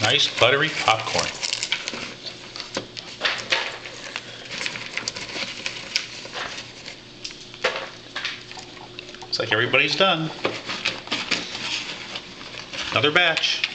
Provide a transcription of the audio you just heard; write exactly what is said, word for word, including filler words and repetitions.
Nice buttery popcorn. Looks like everybody's done. Another batch.